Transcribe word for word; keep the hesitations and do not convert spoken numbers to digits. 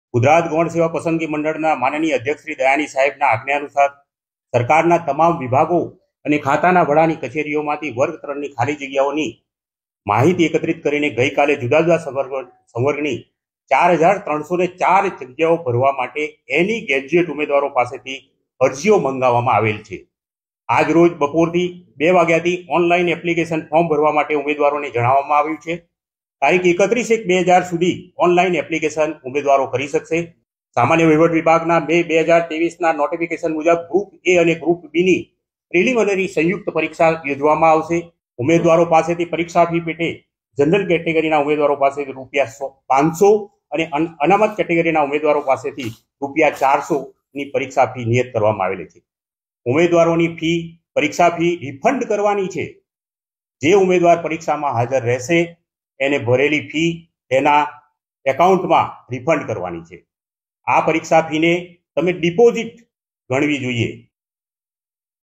ગુજરાત ગૌણ સેવા પસંદગી મંડળના માનનીય અધ્યક્ષ શ્રી દયાની સાહેબના આજ્ઞા અનુસાર સરકારના તમામ વિભાગો અને ખાતાના વડાની કચેરીઓમાંથી વર્ગ ત્રણની ખાલી જગ્યાઓની માહિતી એકત્રિત કરીને ગઈકાલે જુદા જુદા સંવર્ગની ચાર હજાર ત્રણસો ને ચાર જગ્યાઓ ભરવા માટે એની ગ્રેજ્યુએટ ઉમેદવારો પાસેથી અરજીઓ મંગાવવામાં આવેલ છે. આજ રોજ બપોરથી બે વાગ્યાથી ઓનલાઈન એપ્લિકેશન ફોર્મ ભરવા માટે ઉમેદવારોને જણાવવામાં આવ્યું છે. તારીખ એકત્રીસ એક બે હજાર સુધી ઓનલાઈન એપ્લિકેશન ઉમેદવારો કરી શકશે. સામાન્ય વહીવટ વિભાગના મે બે હજાર ત્રેવીસના નોટિફિકેશન મુજબ ગ્રુપ એ અને ગ્રુપ બીની પ્રિલિમિનરી સંયુક્ત પરીક્ષા યોજવામાં આવશે. ઉમેદવારો પાસેથી પરીક્ષા ફી પેટે જનરલ કેટેગરીના ઉમેદવારો પાસેથી રૂપિયા પાંચસો અને અનામત કેટેગરીના ઉમેદવારો પાસેથી રૂપિયા ચારસો ની પરીક્ષા ફી નિયત કરવામાં આવેલી છે. ઉમેદવારોની ફી પરીક્ષા ફી રિફંડ કરવાની છે. જે ઉમેદવાર પરીક્ષામાં હાજર રહેશે એને ભરેલી ફી એના એકાઉન્ટમાં રિફંડ કરવાની છે. આ પરીક્ષા ફીને તમે ડિપોઝિટ ગણવી જોઈએ.